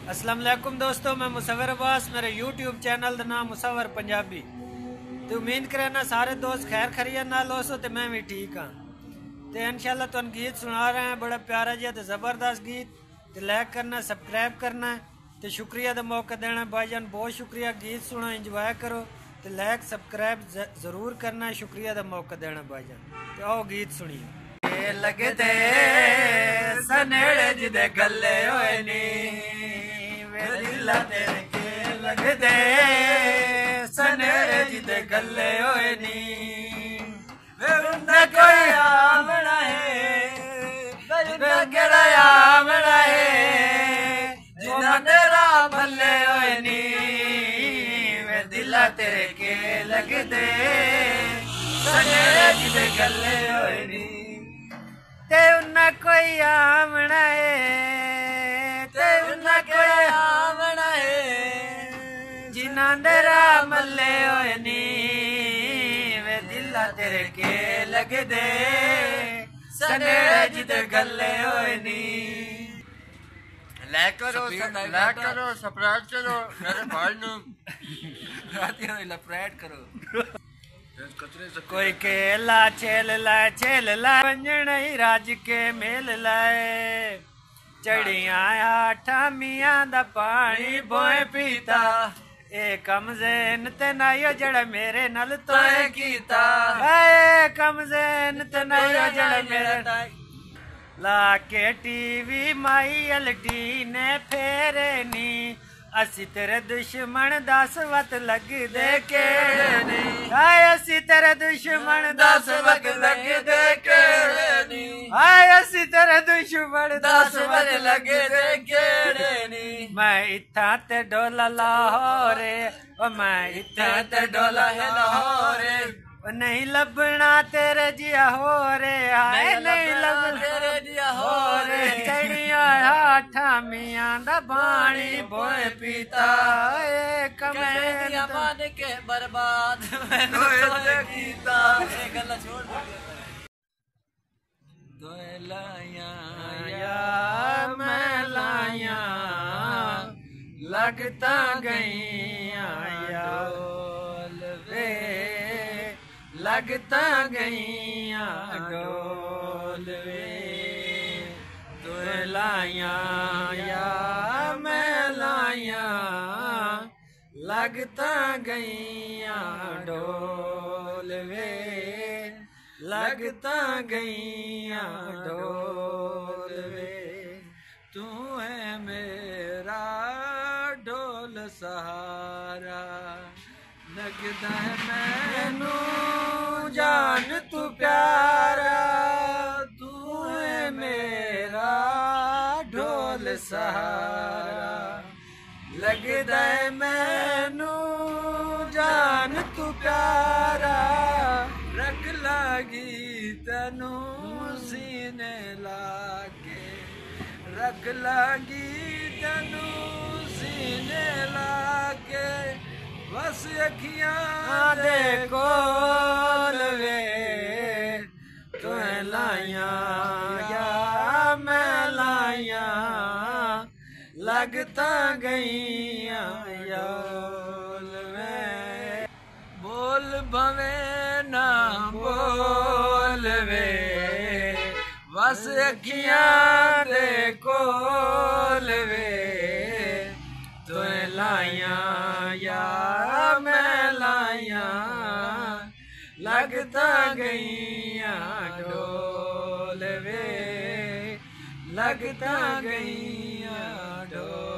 अस्सलाम वालेकुम दोस्तों, मैं मुसव्वर अब्बास। मेरे यूट्यूब चैनल का नाम मुसव्वर पंजाबी। तो उम्मीद करना सारे दोस्त खैर खरीय नाल हो तो मैं भी ठीक हाँ। तो इंशाल्लाह तुम गीत सुना रहे हैं, बड़ा प्यारा जिहा तो ज़बरदस्त गीत। तो लाइक करना, सब्सक्राइब करना तो शुक्रिया का मौका देना। भाईजान बहुत शुक्रिया, गीत सुनो, इंजॉय करो। तो लाइक सब्सक्राइब ज़रूर करना, शुक्रिया का मौका देना भाईजान। तो आओ गीत सुनिए। लगदे सनेड़े जिदे गले होए नी, दिला तेरे के लगदे सनेड़े जिदे गले होए नी। उन्हें कोई आमना है, केड़ा आमना है, जिन्ना तेरा भले होए नी। वे दिला तेरे के लगदे सनेड़े जिदे गले होए नी। ते उन्ना कोई आमना है, ते उन्ना कोई आमना है, जिन्ना तेरा मल्ले होए नी। वे दिला तेरे के लगदे सनेड़े जिदे गले होए नी। लाइक करो, सब्सक्राइब करो मेरे भाई नु लपरेट करो। कोई केला छेल लाए पंजन ही राज के मेल लाए। चढ़िया ठामिया दा पानी बोए पीता, ए कमज़ेन ते नाइयो जड़ा मेरे नल तोए कीता। ए कमज़ेन ते नाइयो जड़ा मेरे ला के टीवी माई अलटी ने फेरे नी। असी तेरे दुश्मन दस वत लग दे केड़े नी। हाय असी तेरे दुश्मन दस वत लग दे केड़े नी। हाय असी तेरे दुश्मन दस वत लग दे केड़े नी। मैं इत्था ते डोला लाहौरे, ओ मैं इत्था ते डोला लाहौरे। नहीं लभना तेरे जिया हो रे, हाय नहीं लभना तेरे जिया हो रे। चढ़िया ठामिया दा पानी बोए पीता, ए कमेन मान के बर्बाद मैंने कीता। गल्ला छोड़ दो लाया या मैं लाया लगता गईया या वे लगता गईया डोल वे। तू लाया या मैं लाया लगता गईया डोल वे। लगता गईया डोल वे। तू है मेरा ढोल सहारा, लगदा है मैनू जान तू प्यारा। तू है मेरा ढोल सहारा, लगदा है मैनू जान तू प्यारा। रख लागी तनू सीने लाके, रख लागी तनू सीने लाके। बस अखियां दे कोल वे, तू लाया या मैं लाया लगता गईया योल वे। बोल भवे ना बोल वे, बस अखियां दे कोल वे। तू लाया या मैं लाया लगता गईया डोल वे। लगता गईया डोल।